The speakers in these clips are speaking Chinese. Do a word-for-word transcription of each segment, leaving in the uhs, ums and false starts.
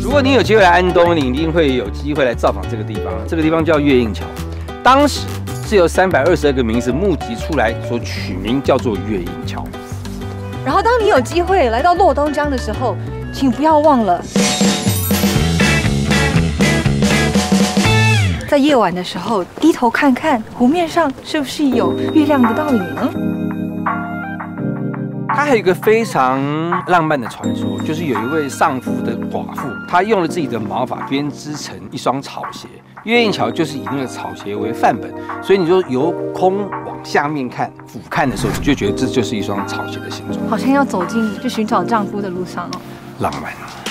如果你有机会来安东，你一定会有机会来造访这个地方。这个地方叫月印桥，当时是由三百二十二个名字募集出来所取名，叫做月印桥。 然后，当你有机会来到洛东江的时候，请不要忘了，在夜晚的时候低头看看湖面上是不是有月亮的倒影呢？ 它还有一个非常浪漫的传说，就是有一位丧夫的寡妇，她用了自己的毛发编织成一双草鞋。月印桥就是以那个草鞋为范本，所以你就由空往下面看、俯瞰的时候，你就觉得这就是一双草鞋的形状。 好像要走进去寻找丈夫的路上哦。 浪漫。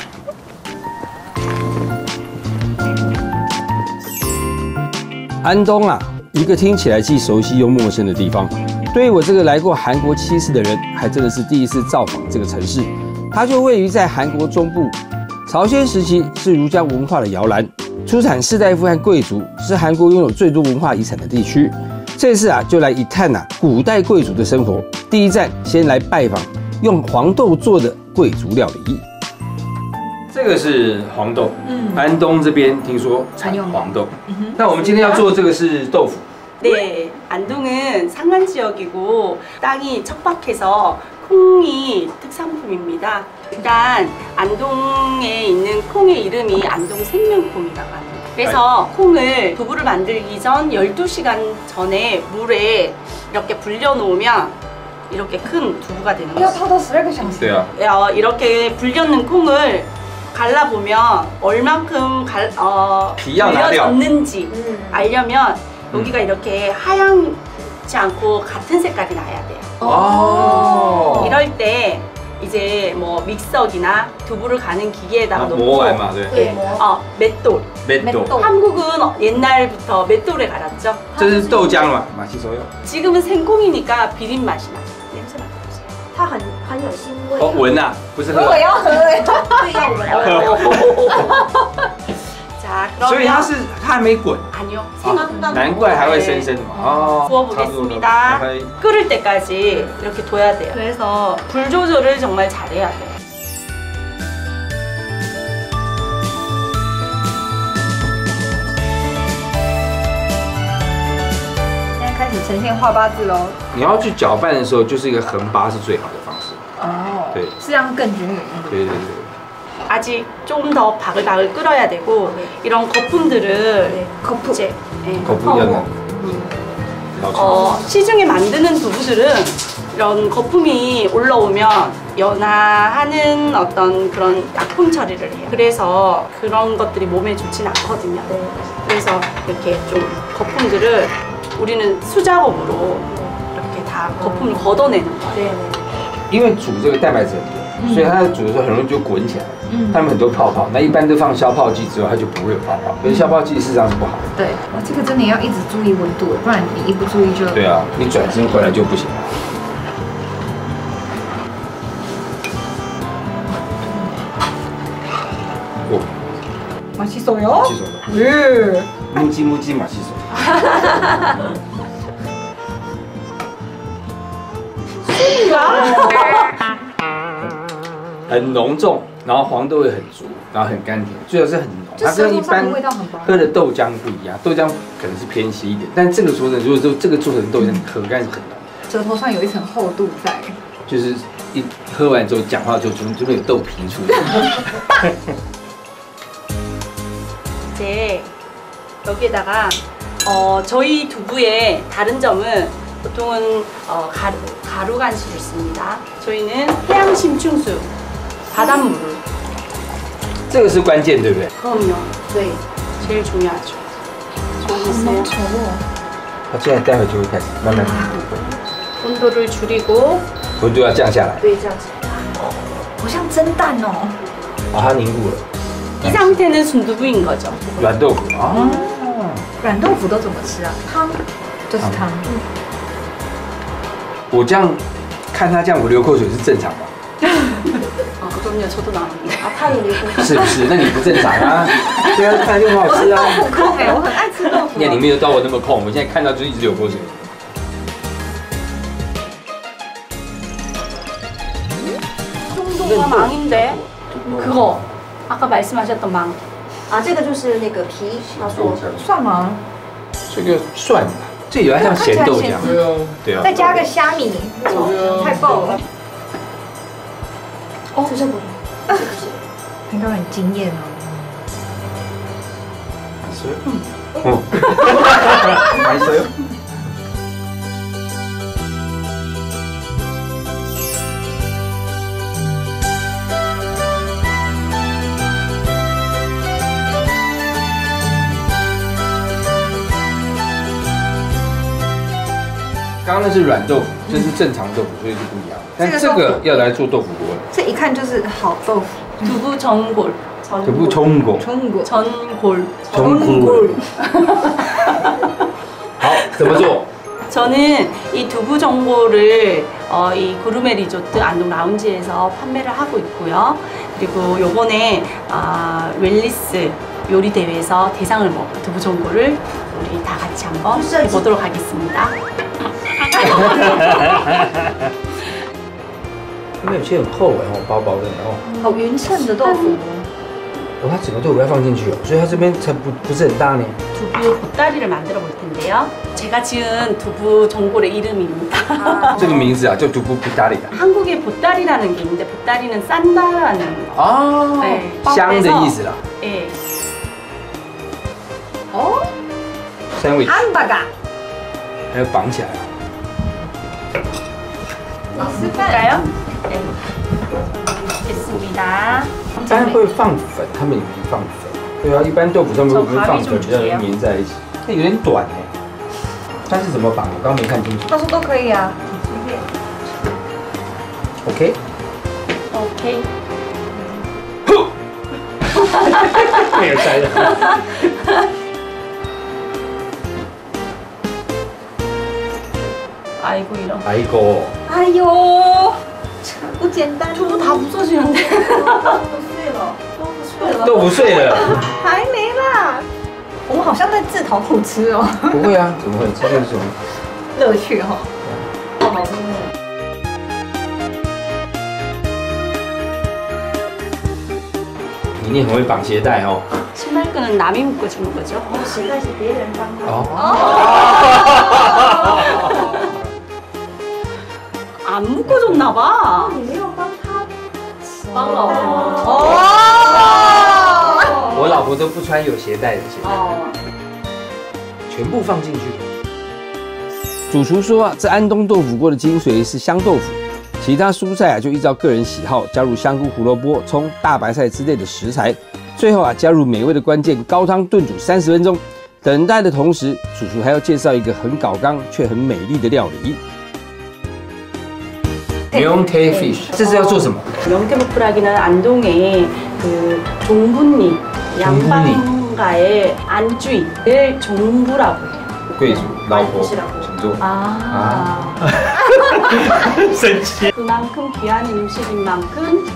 安东啊，一个听起来既熟悉又陌生的地方。对于我这个来过韩国七次的人，还真的是第一次造访这个城市。它就位于在韩国中部，朝鲜时期是儒家文化的摇篮，出产士大夫和贵族，是韩国拥有最多文化遗产的地区。这次啊，就来一探呐、啊、古代贵族的生活。第一站，先来拜访用黄豆做的贵族料理。这个是黄豆，嗯，安东这边听说产黄豆。嗯、那我们今天要做这个是豆腐。 네, 안동은 산간 지역이고 땅이 척박해서 콩이 특산품입니다. 일단 안동에 있는 콩의 이름이 안동 생명콩이라고 합니다. 그래서 콩을 두부를 만들기 전 열두 시간 전에 물에 이렇게 불려놓으면 이렇게 큰 두부가 되는 거죠. 어, 이렇게 불려놓은 콩을 갈라보면 얼만큼 갈, 어, 불려졌는지 알려면 여기가 이렇게 하얗지 않고 같은 색깔이 나야 돼요. 이럴 때 이제 뭐 믹서기나 두부를 가는 기계에다가 놓고 네. 어, 맷돌. 맷돌. 한국은 옛날부터 맷돌에 갈았죠. 这是豆浆嘛，맛있어요. 지금은 생콩이니까 비린 맛이 나요. 냄새 맡아보세요. 它很很有腥味。 哦，闻啊，不是喝。 我要喝哎，对，要闻。 자, 所以它是它还没滚。 아니요. 아, 难怪还会生生的嘛。哦 구워보겠습니다. 끓을 때까지 이렇게 둬야 돼요. 그래서 불 조절을 정말 잘해야 돼요. 现在开始呈现画八字喽。 你要去搅拌的时候，就是一个横八是最好的方式。哦，对， 这样更均匀。 对对对。 아직 조금 더 바글바글 끓어야 되고 이런 거품들을 네, 거품. 이제 네, 거품이면 어, 시중에 만드는 두부들은 이런 거품이 올라오면 연화하는 어떤 그런 약품 처리를 해요. 그래서 그런 것들이 몸에 좋진 않거든요. 네. 그래서 이렇게 좀 거품들을 우리는 수작업으로 이렇게 다 거품을 걷어내는 거예요. 네. 因为煮这个蛋白质很多，所以它煮的时候很容易就滚起来。 它们很多泡泡，那一般都放消泡剂之后，它就不会有泡泡。可是消泡剂事实上是不好的。 对，哇，这个真的要一直注意温度，不然你一不注意就…… 对啊，你转身回来就不行了。哦， 맛있어요？ 맛있어요。예。木鸡木鸡맛있어요。是啊。很浓重。 然后黄豆味很足，然后很甘甜，最好是很浓。它跟一般喝的豆浆不一样，豆浆可能是偏稀一点，但这个说的，如果说这个做成豆浆，口感是很浓。 舌头上有一层厚度在。 就是一喝完之后讲话就就就会有豆皮出来。 이제 여기에다가 어, 저희 두부의 다른 점은 보통은 어, 가루, 가루 간수를 씁니다. 저희는 해양 심층수. 바닷물을. 这个是关键，对不对？ 그럼요. 네, 제일 중요하죠. 좋으세요? 它现在待会就会开始慢慢凝固。 온도를 줄이고. 温度要降下来。 对，这样子。 好像蒸蛋哦。 啊，它凝固了。 이 상태는 순두부인 거죠. 软豆腐啊。 软豆腐都怎么吃啊？汤，就是汤。 我这样看他这样，我流口水是正常的。 아, 그럼요. 저도 나오는데. 아, 타이流口水。 是不是？那你不正常啊？对啊，看就很好吃啊。 我很控哎，我很爱吃豆腐。 你看你没有到我那么控，我现在看到就一直流口水。 정도가 망인데 그거 아까 말씀하셨던 망. 啊，这个就是那个皮要说蒜吗？ 这个蒜，这有点像咸豆浆。 对啊， 对啊。 再加个虾米，太棒了！ 哦，这是不是？不是不是， 应该很惊艳哦。 어. 맛있어요?刚刚那是软豆腐，这是正常豆腐，所以是不一样。但这个要来做豆腐锅了。 这一看就是好豆腐。 두부 전골. 두부 전골. 전골. 전골. 전골. 好，怎么做？ 저는 이 두부 전골을 어, 이 구르메 리조트 안동 라운지에서 판매를 하고 있고요. 그리고 요번에 아, 웰리스 요리 대회에서 대상을 먹은 두부 전골을 우리 다 같이 한번 해보도록 하겠습니다. 因为有些很厚哎，哦，薄薄的，然后好匀称的豆腐。 哦，它整个豆腐要放进去哦，所以它这边才不不是很大呢。 두부 보따리를 만들어 볼 텐데요. 제가 지은 두부 전골의 이름입니다. 这个名字啊叫두부 보따리的 한국에 보따리라는 게 있는데 보따리는 싼다라는 거. 哦， 네, 香的意思啦。 예. 어? sandwich 함바가. 还要绑起来啊。 볼까요? 네. 됐습니다. 一般会放粉，他们也不放粉。对啊，一般豆腐上面会不会放粉比较容易粘在一起？那有点短哎。它是怎么绑？我刚刚没看清楚。 他说都可以啊。 OK。 오케이. 没有摘的。 아이고 이런. 아이고. 哎呦，不简单。 두부 다 부서지는데. 碎了，都不碎了。 豆腐碎了。 还没啦。我们好像在自讨苦吃哦。 不会啊，怎么会？这就是什么乐趣哈。 好好吃。 你一定很会绑鞋带哦。 신발끈은 남이 묶어주는 거죠. 哦，鞋带是别人帮他。 哦。 안 묶어줬나 봐. 你没有帮他。 帮老婆. 어. 我老婆都不穿有鞋带的鞋带， 어. 全部放进去。主厨说啊，这安东豆腐锅的精髓是香豆腐，其他蔬菜啊就依照个人喜好加入香菇、胡萝卜、葱、大白菜之类的食材，最后啊加入美味的关键高汤炖煮三十分钟。等待的同时，主厨还要介绍一个很搞刚却很美丽的料理。 명태 fish， 这是要做什么？ 명태무프라기는 안동의 그 종분리 양반가의 안주인을 종부라고 해요. 贵族老婆，请坐。 아. 生气。 그만큼 귀한 음식인 만큼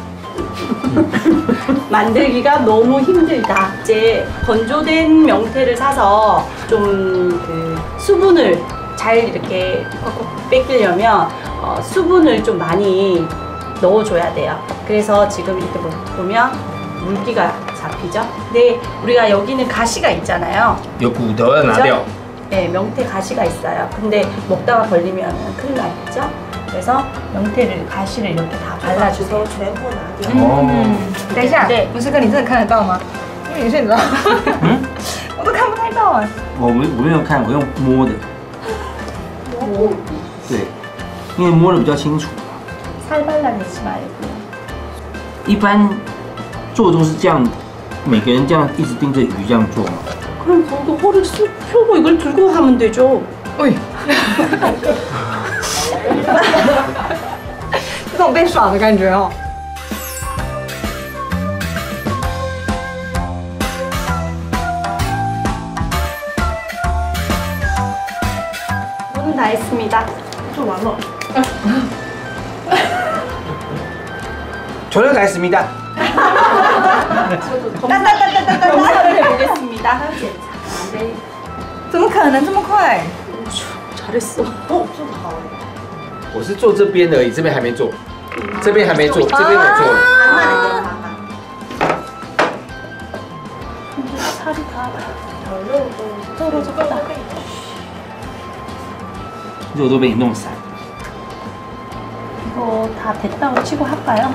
만들기가 너무 힘들다. 이제 건조된 명태를 사서 좀 그 수분을 잘 이렇게 꽉꽉 뺏기려면 어, 수분을 좀 많이 넣어줘야 돼요. 그래서 지금 이렇게 보면 물기가 잡히죠. 근데 우리가 여기는 가시가 있잖아요. 有骨头要拿掉。 네, 명태 가시가 있어요. 근데 먹다가 걸리면 큰일 나겠죠? 그래서 명태를 가시를 이렇게 다 발라주세요. 全部拿掉。 哦。 等一下， 对不是哥，你真的看得到吗？因为有些你知道， 嗯， 我都看不太到哎。 我没我没有看，我用摸的。摸。对，因为摸的比较清楚。 살발라내지 말고. 一般做都是这样，每个人这样一直盯着鱼这样做嘛。 그럼 거기 허리 쑥 펴고 이걸 들고 하면 되죠. 어이. 这种被耍的感觉哦。 저는 다 했습니다. 做完了。 전혀 다 했습니다. 검사를 해보겠습니다. 네, 怎么可能这么快？ 잘했어. 哦，做得好哎。 我是做这边而已，这边还没做，这边还没做，这边我做了。 慢慢的，慢慢。 근데 살이 다 떨어졌다. 肉都被你弄散。 이거 다 됐다고 치고 할까요?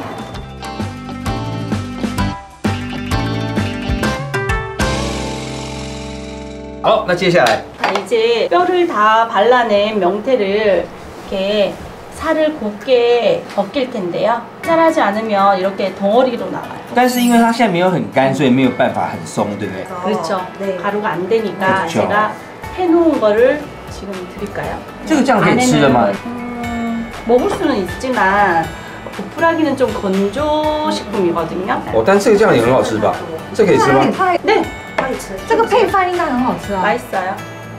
好，那接下来 자, 이제 뼈를 다 발라낸 명태를 이렇게 살을 곱게 벗길 텐데요. 짤하지 않으면 이렇게 덩어리로 나와요. 但是因为它现在没有很干，所以没有办法很松，对不对？ 그렇죠. 네. 가루가 안 되니까 그렇죠. 제가 해놓은 거를 지금 드릴까요? 这个这样可以吃的吗？ 음, 먹을 수는 있지만 도프라기는 좀 건조 식품이거든요. 哦，但这个酱也很好吃吧？这可以吃吗？ 太 네, 可以吃。 这个配饭应该很好吃啊！ 맛있어요.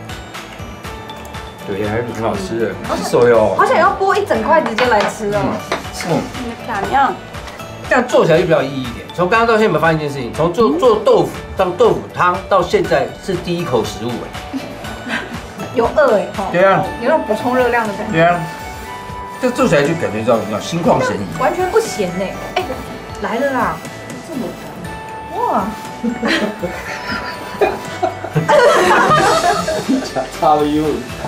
对，还是很好吃的，手哟。 好想要剥一整块直接来吃哦。 嗯， 이렇게 하면 这样做起来就比较有意义一点。从刚刚到现在有没有发现一件事情？从做做豆腐到豆腐汤到现在是第一口食物哎。 有饿哎，哦， 对啊， 有那种补充热量的感觉， 对啊，这做起来就感觉到你知道心旷神怡。 完全不咸呢。哎，来了啦！这么哇！ 差了又。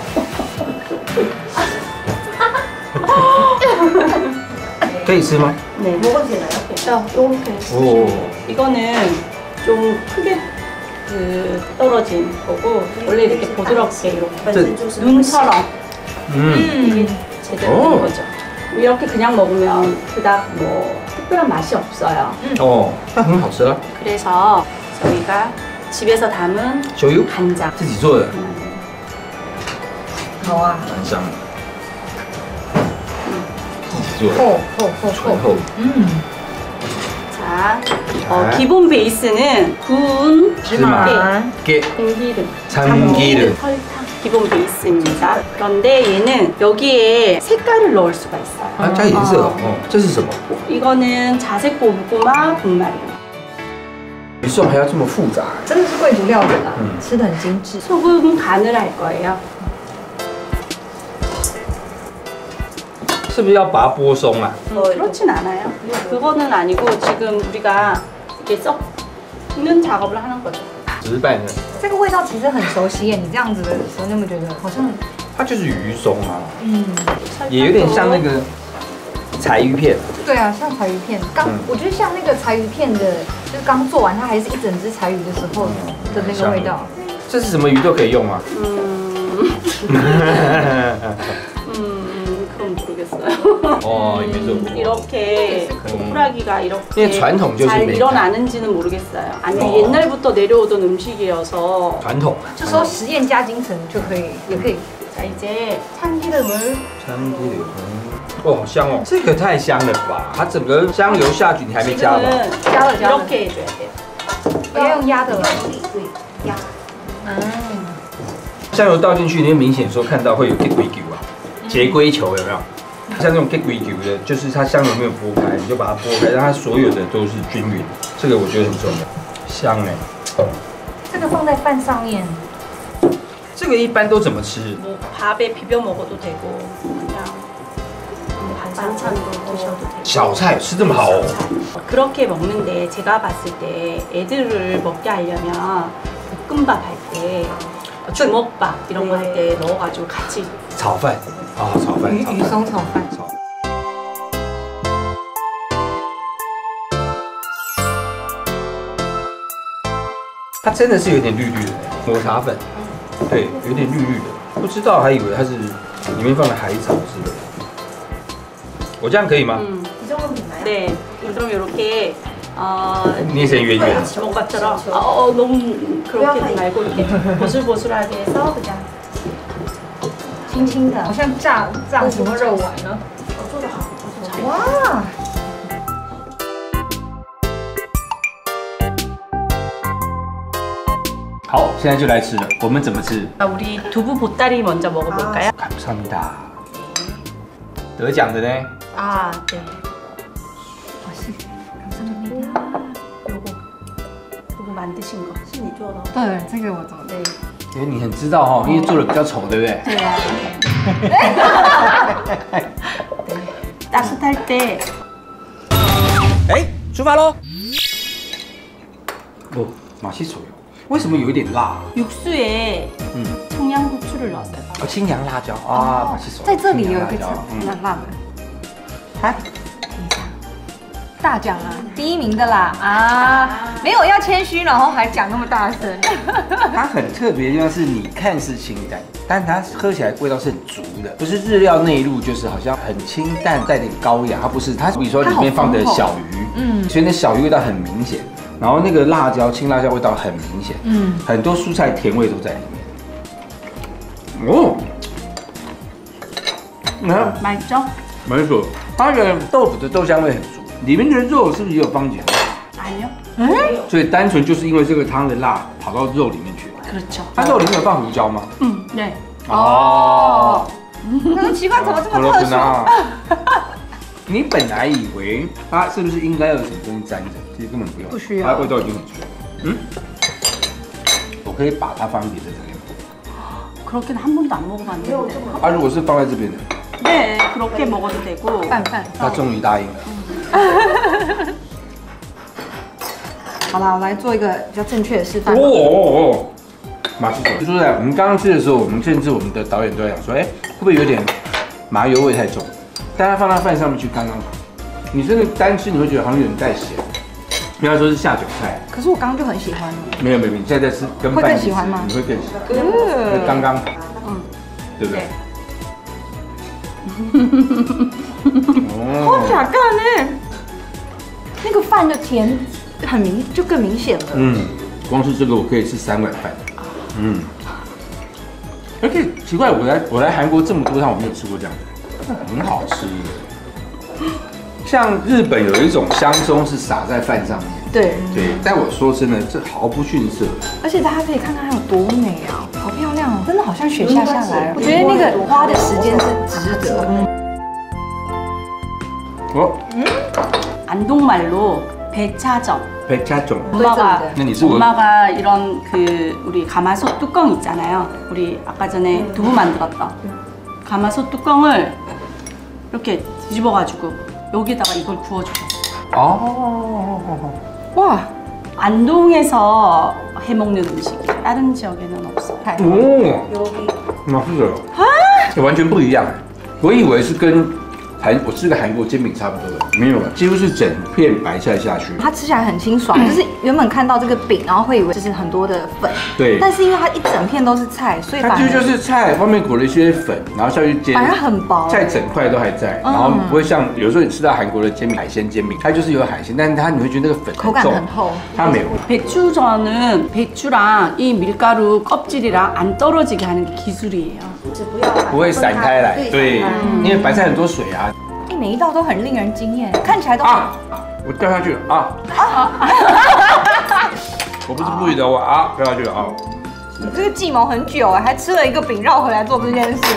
可以吃吗？ 네, 먹어도 되나요? 자, 이렇게. 오. 이거는 좀 크게 그 떨어진 거고 원래 이렇게 부드럽게 이렇게 本身就是 눈처럼 음. 이게 제대로 오. 된 거죠. 이렇게 그냥 먹으면 그닥 뭐 특별한 맛이 없어요. 哦，那很好吃啊。 그래서 저희가 집에서 담은 酒油 간장 自己做的， 好啊， 蛮香的。自己做的， 厚厚厚醇厚， 厚。 자, 어, 기본 베이스는 구운 芝麻 깨 참기름, 참기름. 설탕 기본 베이스입니다. 그런데 얘는 여기에 색깔을 넣을 수가 있어요. 啊，加颜色哦。哦，这是什么？ 이거는 자색 고구마 분말입니다. 鱼送还要这么复杂？ 真的是贵族料理啦， 嗯吃的很精致。 소금 간을 할 거예요. 是不是要把它剥松啊？ 음, 그렇진 않아요. 그거는 아니고 지금 우리가 이렇게 썩는 작업을 하는 거죠. 只是拌的， 这个味道其实很熟悉耶，你这样子的时候，你有没有觉得好像它就是鱼松啊， 嗯， 也有点像那个柴鱼片。 对啊，像柴鱼片。刚、 嗯我觉得像那个柴鱼片的，就是刚做完它还是一整只柴鱼的时候的那个味道。 这是什么鱼都可以用吗？ 음, 음, 그건 모르겠어요. 어, 이게 좀 뭐. 이렇게 호라기가 이렇게 이게传统就是 잘 没 일어나는지는 모르겠어요. 아니 어. 옛날부터 내려오던 음식이어서 传统。 就说实验加精神就可以，也可以。 자 이제 참기름을 참기름。哦，好香哦！这个太香了吧！它整个香油下去，你还没加吧？ 지금은 加了加了， 이렇게 해줘야 돼요. 不要用压的了。 对压。 嗯， 香油倒进去，你会明显说看到会有结龟球啊，结龟球有没有？像那种结龟球的，就是它香油没有剥开，你就把它剥开，让它所有的都是均匀。这个我觉得很重要，香哎。 这个放在饭上面， 这个一般都怎么吃？ 뭐 밥에 비벼 먹어도 되고 그냥 뭐 반찬으로 드셔도 되고. 小菜吃这么好哦？ 그렇게 먹는데 제가 봤을 때 애들을 먹게 하려면 볶음밥 할 때 주먹밥 이런 거 할 때 넣어가지고 같이 炒饭啊，炒饭， 鱼鱼炒饭， 松炒饭。 炒。它真的是有点绿绿的，抹茶粉，对，有点绿绿的，不知道还以为它是里面放了海草之类的。我这样可以吗？ 음, 이 정도면 됐나요? 네. 그럼 이렇게 어, 捏成圆圆的。 주먹밥처럼 아, 어, 너무 그렇게 말고 이렇게 보슬보슬하게 해서 그냥 轻轻的，好像炸炸什么肉丸呢？ 哦，做得好，做得好。 哇， 好，现在就来吃了。我们怎么吃？ 아, 우리 두부 보따리 먼저 먹어볼까요? 감사합니다. 得奖的呢？ 아, 네. 맛있 감사합니다. 요거 요거 만드신 거. 是你做的哦。 对，这个我做的。 因为你很知道哈，因为做的比较丑，对不对？ 네. 따뜻할 때 哎，出发喽！哦， 맛있어요. 为什么有一点辣？ 육수에 음. 청양고추를 넣었어요. 哦，青阳辣椒啊，맛있어。 在这里有一个青阳辣椒嗯辣辣的。 它大奖啊，第一名的啦啊！没有要谦虚，然后还讲那么大声。 它很特别的地方是，你看是清淡，但它喝起来味道是很足的，不是日料内陆，就是好像很清淡带点高雅，它不是，它比如说里面放的小鱼，嗯，所以那小鱼味道很明显，然后那个辣椒青辣椒味道很明显，嗯，很多蔬菜甜味都在里面。哦，那 맛있죠? 没错，它的豆腐的豆香味很足，里面的肉是不是也有放碱？ 아니요. 所以单纯就是因为这个汤的辣跑到肉里面去。 그렇죠. 它肉里面有放胡椒吗？ 음, 네. 哦， 很奇怪，怎么这么特殊？ 你本来以为它是不是应该有什么东西沾着，其实根本不用， 不需要它的味道已经很足。嗯，我可以把它放别的这边。 그렇게는 한 번도 안 먹어봤는데. 啊，如果是放在这边的， 네, 그렇게 먹어도 되고. 拌饭。 他终于答应了。 好啦，我来做一个比较正确的示范。 哦哦哦，马师傅，说实在，我们刚刚吃的时候，我们甚至我们的导演都在讲说，哎，会不会有点麻油味太重？但它放到饭上面去刚刚好。你真的单吃你会觉得好像有点带咸，因为他说是下酒菜。 可是我刚刚就很喜欢了。 没有没有，你现在在吃跟会饭一起吃更喜欢吗你会更喜欢，嗯，刚刚好， 嗯， 对不对？ 哦，假干呢？那个饭的甜很明，就更明显了。 嗯，光是这个我可以吃三碗饭。嗯，而且奇怪，我来我来韩国这么多趟，我没有吃过这样的，很好吃。像日本有一种香松是撒在饭上面， 对对，但我说真的，这毫不逊色。 而且大家可以看看它有多美啊，好漂亮哦，真的好像雪下下来。我觉得那个花的时间是值得。 哦， 안동말로 배차정. 백차종. 엄마가 네. 네, 이거- 엄마가 이런 그 우리 가마솥 뚜껑 있잖아요. 우리 아까 전에 두부 만들었던 가마솥 뚜껑을 이렇게 뒤집어가지고 여기다가 이걸 구워주셨어요. 어. 와, 안동에서 해먹는 음식이 다른 지역에는 없어요. 哦，맛있어요. 完全不一样。我以为是跟韩我吃个韩国煎饼差不多的，没有了，几乎是整片白菜下去。 它吃起来很清爽，就是原本看到这个饼，然后会以为就是很多的粉， 对， 但是因为它一整片都是菜，所以它反而其实就是菜外面裹了一些粉，然后下去煎， 反而很薄。 菜整块都还在，然后不会像有时候你吃到韩国的煎饼海鲜煎饼，它就是有海鲜，但是它你会觉得那个粉口感重很厚， 它没有。 배추전은 배추랑 이 밀가루 껍질이랑 안 떨어지게 하는 게 기술이에요. 不会散开来，对，因为白菜很多水啊。 哎，每一道都很令人惊艳，看起来都啊，我掉下去了啊！我不是故意的，我啊掉下去了啊！ 你这个计谋很久哎，还吃了一个饼绕回来做这件事。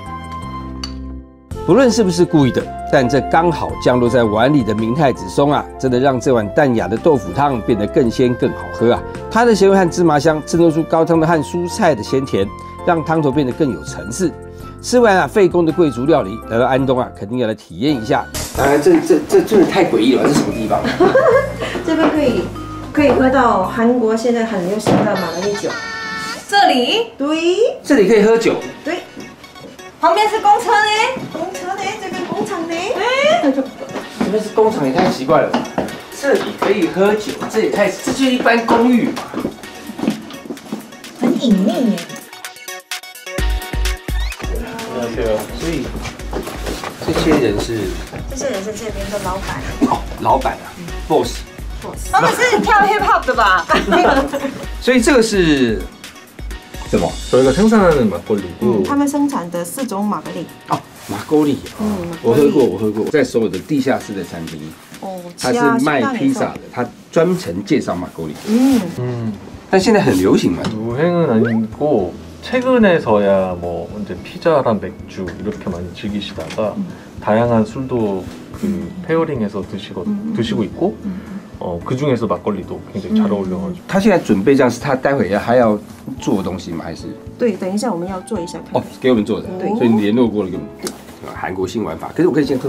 不论是不是故意的，但这刚好降落在碗里的明太子松啊，真的让这碗淡雅的豆腐汤变得更鲜更好喝啊！它的咸味和芝麻香衬托出高汤的和蔬菜的鲜甜，让汤头变得更有层次。吃完啊费工的贵族料理，来到安东啊，肯定要来体验一下。当然，这这这真的太诡异了，这是什么地方？ 这边可以可以喝到韩国现在很流行的马格利酒。 这里对这里可以喝酒， 对， 旁边是公车呢， 工厂呢，这边工厂呢。 这边是工厂也太奇怪了吧？这里可以喝酒，这也太这就是一般公寓。 很隐秘耶。 所以这些人是这些人是这边的老板。 哦，老板啊 ，boss。 他们是跳 hip hop 的吧？ 所以这个是什么？ 저희가 생산하는 막걸리고 他们生产的四种玛格丽。 哦，马沟里。嗯，我喝过，我喝过，在所有的地下室的餐厅， 哦， 他是卖披萨的，他专程介绍马沟里。 嗯， 음, 但现在很流行嘛。 유행은 아니고 최근에서야 뭐 이제 피자랑 맥주 이렇게 많이 즐기시다가 다양한 술도 그 페어링해서 드시고 드시고 있고 어, 그 중에서 막걸리도 굉장히 잘 어울려가지고 他现在准备这样，是他待会要还要做东西吗？还是？ 对，等一下我们要做一下看。 哦，给我们做的， 对所以你联络过了给我们。韩国新玩法，可是我可以先喝吗？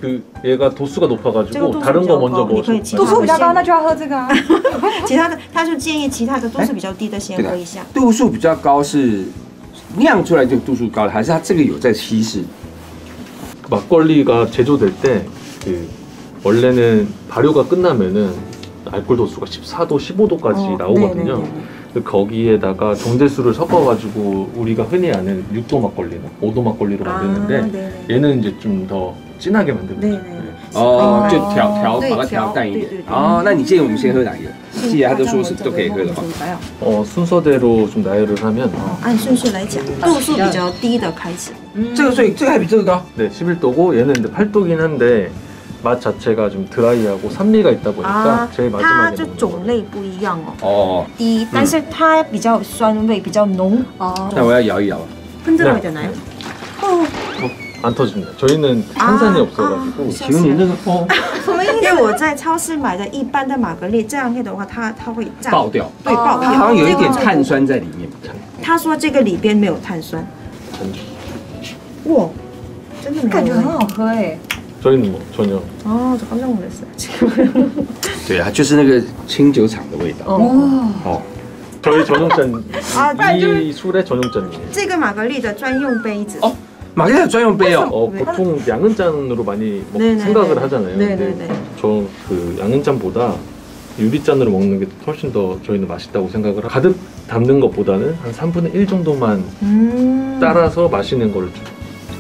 그 얘가 도수가 높아가지고 这个度数 다른 比 거 较 먼저 高，你可以 먹었어. 其度他数比较高， 的那就要喝这个啊。 其他的，他就建议其他的度数比较低的先喝一下。 度数比较高是酿出来就度数高了，还是它这个有在稀释？ 막걸리가 제조될 때 그 원래는 발효가 끝나면은 알코올 도수가 십사 도, 십오 도까지 어, 나오거든요. 네네네네. 그 거기에다가 정제수를 섞어가지고 우리가 흔히 아는 육 도 막걸리나 오 도 막걸리로 만드는데 아, 네네. 얘는 이제 좀 더 진하게 만들고 있어요. 네네. 네. 哦，就哦调调对把它调调淡一点对对。对哦，那你建议我们先喝哪一个？既然他都说是都可以喝的话， 어, 순서대로 좀 나열을 하면 按顺序来讲，度数比较低的开始。 这个所以这个还比这个高。 네, 십일 도고 얘는 이제 팔 도긴 한데 맛 자체가 좀 드라이하고 산미가 있다 보니까 啊 제일 ， 它 마지막에 就 먹는 种 거예요. 类不一样哦。 哦， 低，但是它比较酸味比较浓。哦， 那我要摇一摇。 흔들어야되나요？ 哦， 안 터집니다. 저희는 탄산이 아, 없어가지고. 아, 请问你那个哦因为我在超市买的一般的玛格丽，这样配的话，它它会炸爆掉， 对，爆掉。 它好像有一点这个碳酸在里面。 他说这个里边没有碳酸。 전주. 哇，真的没有感觉很好喝哎。 저희는 뭐 전혀. 哦，저 깜짝 놀랐어요. 对啊，就是那个清酒厂的味道。 哇， 哦， 저희 전용잔. 아, 이 술의 전용잔이에요. 这个玛格丽的专用杯子。 哦，玛格丽有专用杯哦。 어, 보통 양은잔으로 많이 먹, 네네네. 생각을 하잖아요. 네네네. 근데 저 그 양은잔보다 유리잔으로 먹는 게 훨씬 더 저희는 맛있다고 생각을 하고 가득 담는 것보다는 한 삼분의 일 정도만 嗯， 따라서 마시는 거를 좀.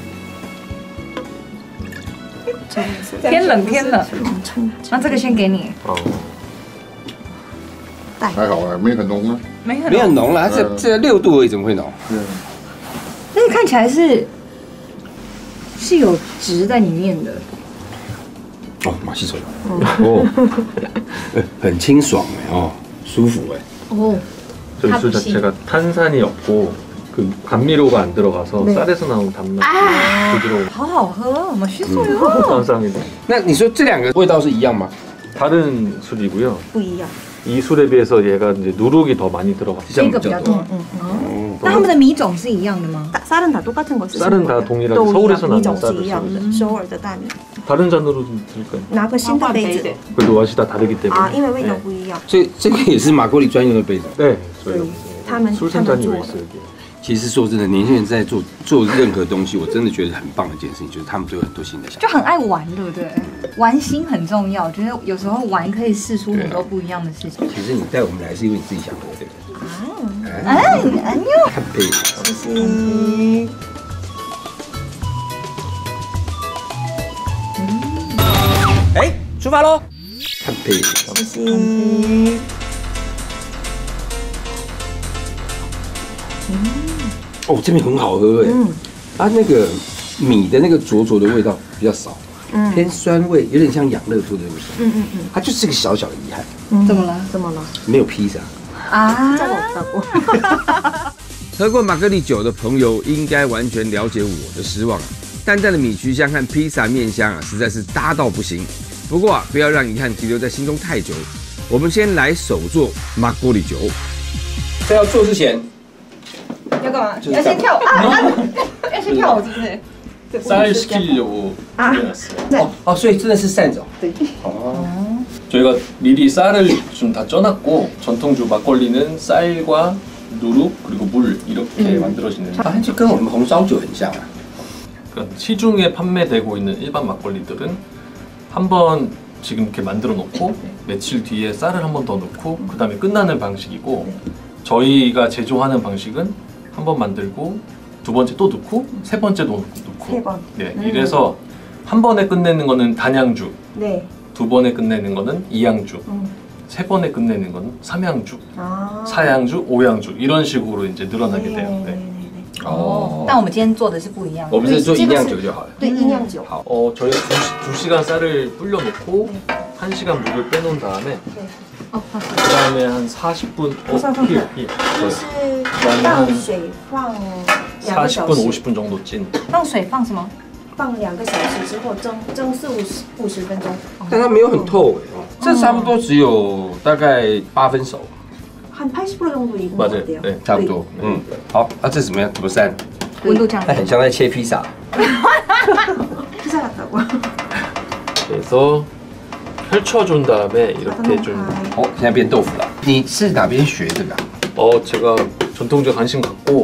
偏冷偏冷。那这个先给你， 어. 还好啊，没很浓啊。 没很没很浓了，它这嗯这六度而已，怎么会浓？ 那个看起来是是有值在里面的。 哦，马戏手哦，很清爽哎哦，舒服哎。 哦， 저희 술 탑시. 자체가 탄산이 없고 그 감미료가 안 들어가서 네. 쌀에서 나온 단맛이 부드러운 好好喝，맛있어요。 탄산인데 那你说这两个味道是一样吗？ 다른 술이고요. 不一样。 이 술에 비해서 얘가 이제 누룩이 더 많이 들어가. 这样这个比较多。 嗯嗯。 哦， 那他们的米种是一样的吗？ 쌀은 다 똑같은 거 쓰시는 쌀은 거예요? 다 동일하게 또 서울에서 이样 나는 米种 쌀을 是一样的， 쓰고 首尔的大米。 다른 잔으로 좀 드릴까요? 拿个新的杯子 그래도 맛이 다 다르기 때문에. 啊，因为味道 네. 不一样。 所以这个也是马格丽专用的杯子。 네, 저희 네. 타면- 술생잔이 타면 왜 있어요 여기? 其实说真的，年轻人在做做任何东西，我真的觉得很棒的一件事情，就是他们都有很多新的想法。 就很爱玩，对不对？玩心很重要，觉得有时候玩可以试出很多不一样的事情。 其实你带我们来是因为你自己想喝，对不对？ 哎，哎呦， 咖啡， 谢谢。 哎，出发喽！咖啡， 谢谢。 哦，这边很好喝哎。 嗯它那个米的那个灼灼的味道比较少， 嗯偏酸味，有点像养乐多的味道。 嗯嗯嗯。 它就是个小小的遗憾， 嗯怎么了？ 怎么了？ 没有披萨。 啊， 这我不过。 喝过玛格丽酒的朋友应该完全了解我的失望啊！淡淡的米曲香和披萨面香啊，实在是搭到不行。不过啊，不要让遗憾停留在心中太久，我们先来手做玛格丽酒。在要做之前， 要干嘛？ 就是要先跳啊啊！要先跳舞是不是？ 쌀 시키려고 아. 준비해놨어요. 哦哦，所以真的是扇子哦。 저희가 미리 쌀을 좀 다 쪄놨고 전통주 막걸리는 쌀과 누룩 그리고 물 이렇게 만들어지는데 啊，就跟我们红烧酒很像啊。 그러니까 시중에 판매되고 있는 일반 막걸리들은 한번 지금 이렇게 만들어 놓고 며칠 뒤에 쌀을 한 번 더 넣고 그 다음에 끝나는 방식이고 저희가 제조하는 방식은 한 번 만들고 두 번째 또 넣고 세 번째도 넣고 세 번. 네, 이래서 한 번에 끝내는 거는 단양주 네. 두 번에 끝내는 거는 이양주 음. 세 번에 끝내는 거는 삼양주 아. 사양주 오양주 이런 식으로 이제 늘어나게 돼요. 네. 哦， 但我们今天做的是不一样的。 我们是做一酿酒就好了。 对，一酿酒。 어, 저희가 두, 두 시간 쌀을 불려놓고 한 시간 물을 빼놓은 다음에 그 다음에 한 사십 분 어, here, here. 就是然后放水放两个小 사십 분, 时， 오십 분 정도 찐. 放水放什么？ 放两个小时之后蒸蒸四五十五十分钟， 但它没有很透哎，哦这差不多只有大概八分熟， 한 팔십 퍼센트 정도 익은 것 맞아요. 같아요. 네. 差不多。嗯，好，那这怎么样？怎么扇？ 温度降低。 它很像在切披萨。 피자 같다고. 이렇게 해서 펼쳐준 다음에 이렇게 좀 哦，现在变豆腐了。你是哪边学这个、啊？ 어, 제가 전통주에 관심 갖고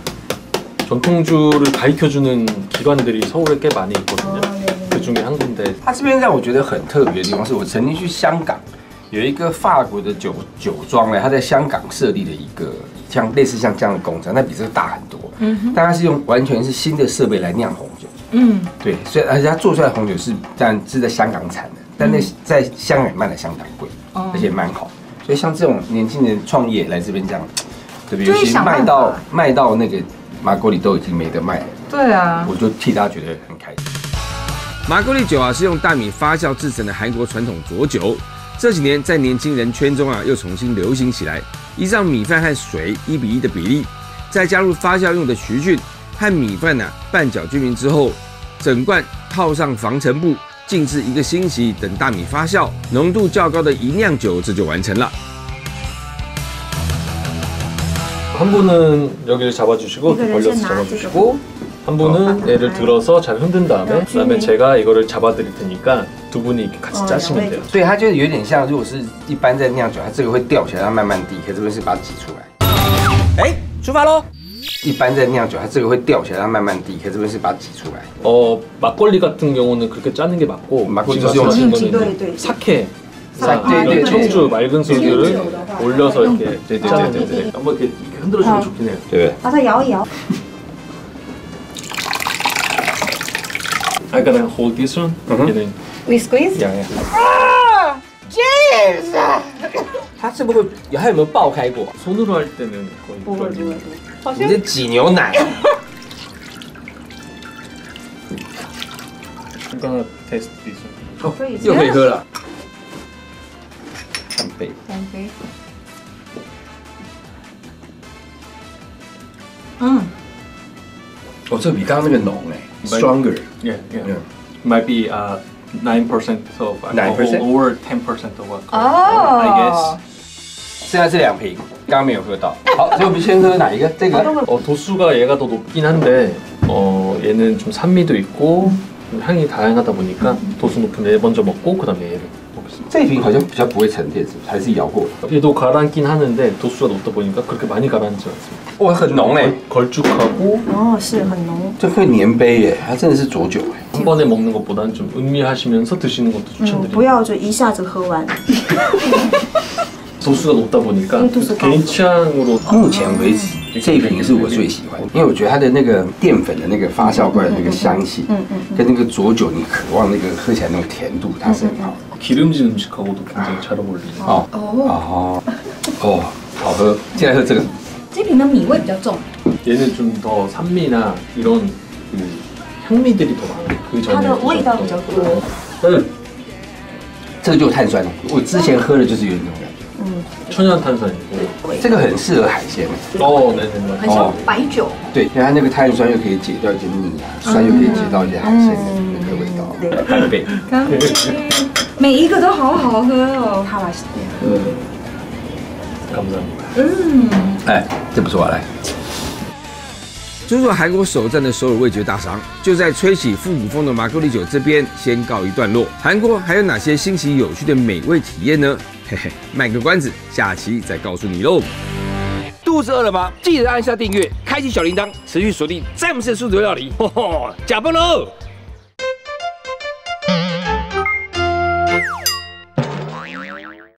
전통주를 가르쳐주는 기관들이 서울에 꽤 많이 있거든요. 그 중에 한 군데. 它这边让我觉得很特别的地方是，我曾经去香港，有一个法国的酒酒庄呢，它在香港设立的一个像类似像这样的工厂，那比这个大很多。嗯，但它是用完全是新的设备来酿红酒。嗯，对，所以而且它做出来的红酒是但是在香港产的，但那在香港也卖的相当贵，而且蛮好。所以像这种年轻人创业来这边这样，对不对？尤其卖到卖到那个马格里都已经没得卖了。 对啊， 我就替他觉得很开心。马格利酒啊，是用大米发酵制成的韩国传统浊酒。这几年在年轻人圈中啊，又重新流行起来。依照米饭和水一比一的比例，再加入发酵用的曲菌和米饭呢、啊、拌搅均匀之后，整罐套上防尘布，静置一个星期，等大米发酵，浓度较高的一酿酒这就完成了。 한 분은 여기를 잡아주시고 벌려서 잡아주시고 한 분은 얘를 들어서 잘 흔든 다음에 그다음에 제가 이거를 잡아드릴 테니까 두 분이 이렇게 같이 짜시면 돼요. 所以它就有点像，如果是一般在酿酒，它这个会吊起来，它慢慢滴，可这边是把它挤出来。哎，出发喽！一般在酿酒，它这个会吊起来，它慢慢滴，可这边是把它挤出来。 어 막걸리 같은 경우는 그렇게 짜는 게 맞고 막걸리 지금 말씀하신 거는 이제 사케 이런 청주 맑은 술들을 올려서 이렇게 짜는 건데 한번 이렇게 흔들어주면 좋긴 해요. 네. 把它摇一摇。 I gotta hold this one. 얘는 We squeeze. 야야. James， 它是不是有还有没有爆开过？ 손으로 할 때는 거의 不会不会 불 你这挤牛奶。 I'm gonna taste this one. 哦，又可以喝了。三杯。 三杯。 嗯，哦，这比刚刚那个浓哎 ，stronger。 Yeah, yeah. Yeah. Might be uh nine percent of nine percent or ten percent of alcohol. Oh. I guess. 现在这两瓶刚刚没有喝到。好，所以我们先喝哪一个？这个。 어, 도수가 얘가 더 높긴 한데 어, 얘는 좀 산미도 있고 향이 다양하다 보니까 도수 높은 얘 먼저 먹고 그다음에 얘를 먹겠습니다. 这一瓶好像比较不会沉淀，是不是？还是摇过？ 얘도 가라앉긴 하는데 도수가 높다 보니까 그렇게 많이 가라앉지 않습니다. 哇，很浓哎， 걸쭉하고 哦，是很浓。 这会粘杯耶，它真的是浊酒哎。 한 번에 먹는 것보다는 좀 음미하시면서 드시는 것도 嗯， 추천드립니다. 不要就一下子喝完。 도수가 높다 보니까 개인 취향으로 目前为止，这一瓶是我最喜欢，因为我觉得它的那个淀粉的那个发酵过来的那个香气，嗯嗯，跟那个浊酒你渴望那个喝起来那种甜度，它是很好。 기름진 음식하고도 굉장히 잘 어울리는. 哦哦哦，好喝。现在喝这个， 这瓶的米味比较重， 얘는 좀 더 산미나 이런 그 향미들이 더 많아요. 그 它 전에 的味道比较多。 嗯，这个就有碳酸了。我之前喝的就是有那种感觉。 천연 탄산이고. 这个很适合海鲜。 어, 네네. 很像白酒。 对，因为它那个碳酸又可以解掉一些腻啊，酸又可以解到一些海鲜的那个味道。干杯！ 每一个都好好喝哦。好吧， 감사합니다. 哎，这不错，来。入入韩国首站的首尔味觉大赏，就在吹起复古风的马格利酒这边先告一段落。韩国还有哪些新奇有趣的美味体验呢？嘿嘿，卖个关子，下期再告诉你喽。肚子饿了吗？记得按下订阅，开启小铃铛，持续锁定詹姆斯的速煮料理。吼吼，加班喽！